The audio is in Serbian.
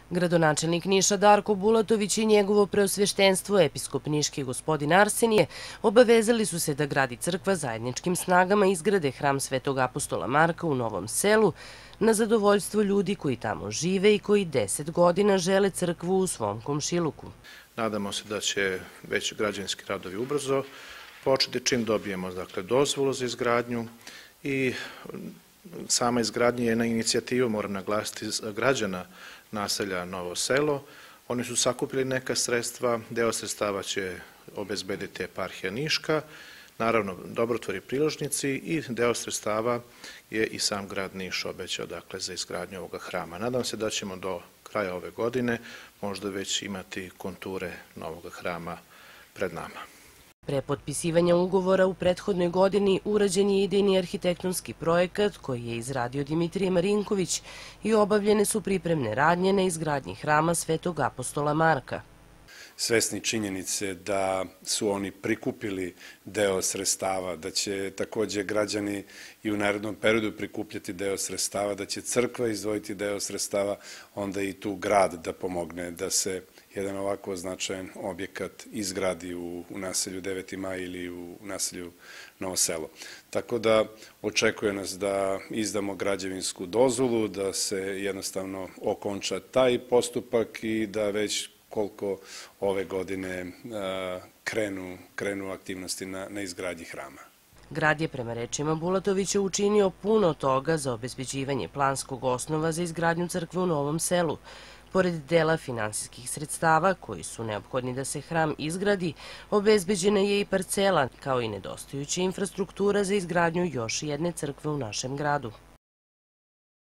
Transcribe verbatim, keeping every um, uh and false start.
Gradonačelnik Niša Darko Bulatović i njegovo preosveštenstvo, episkop niški gospodin Arsenije, obavezali su se da grad i crkva zajedničkim snagama izgrade hram Svetog apostola Marka u Novom Selu na zadovoljstvo ljudi koji tamo žive i koji deset godina žele crkvu u svom komšiluku. Nadamo se da će već građevinski radovi ubrzo početi čim dobijemo dakle, dozvolu za izgradnju i sama izgradnja je na inicijativu, moram naglasiti, građana naselja Novo Selo. Oni su sakupili neka sredstva, deo sredstava će obezbediti eparhija Niška, naravno dobrotvori priložnici i deo sredstava je i sam grad Niš obećao dakle, za izgradnju ovoga hrama. Nadam se da ćemo do kraja ove godine možda već imati konture novog hrama pred nama. Pre potpisivanja ugovora u prethodnoj godini urađen je idejni arhitektonski projekat koji je izradio Dimitrije Marinković i obavljene su pripremne radnje na izgradnji hrama Svetog apostola Marka. Svesni činjenice da su oni prikupili deo sredstava, da će takođe građani i u narednom periodu prikupljati deo sredstava, da će crkva izdvojiti deo sredstava, onda i tu grad da pomogne da se jedan ovako značajan objekat izgradi u, u naselju Deveti maj ili u naselju Novo Selo. Tako da očekuje nas da izdamo građevinsku dozvolu, da se jednostavno okonča taj postupak i da već koliko ove godine krenu, krenu aktivnosti na, na izgradnji hrama. Grad je prema rečima Bulatovića učinio puno toga za obezbeđivanje planskog osnova za izgradnju crkve u Novom Selu. Pored dela finansijskih sredstava koji su neophodni da se hram izgradi, obezbeđena je i parcela, kao i nedostajuća infrastruktura za izgradnju još jedne crkve u našem gradu.